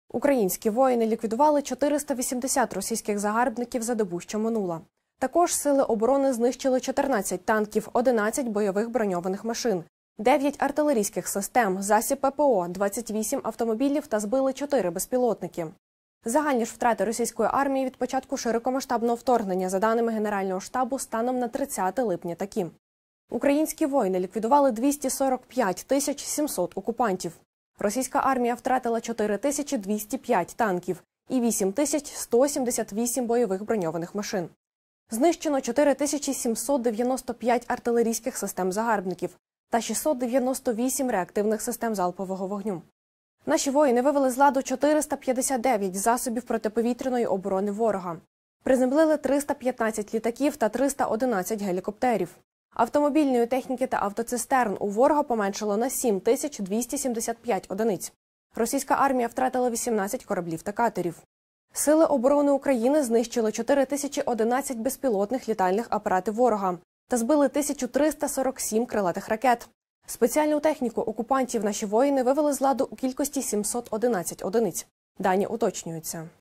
Українські воїни ліквідували 480 російських загарбників за добу, що минула. Також сили оборони знищили 14 танків, 11 бойових броньованих машин, 9 артилерійських систем, засіб ППО, 28 автомобілів та збили 4 безпілотники. Загальні ж втрати російської армії від початку широкомасштабного вторгнення, за даними Генерального штабу, станом на 30 липня такі. Українські воїни ліквідували 245 700 окупантів. Російська армія втратила 4205 танків і 8178 бойових броньованих машин. Знищено 4795 артилерійських систем загарбників та 698 реактивних систем залпового вогню. Наші воїни вивели з ладу 459 засобів протиповітряної оборони ворога. Приземлили 315 літаків та 311 гелікоптерів. Автомобільної техніки та автоцистерн у ворога поменшало на 7275 одиниць. Російська армія втратила 18 кораблів та катерів. Сили оборони України знищили 4011 безпілотних літальних апаратів ворога та збили 1347 крилатих ракет. Спеціальну техніку окупантів наші воїни вивели з ладу у кількості 711 одиниць. Дані уточнюються.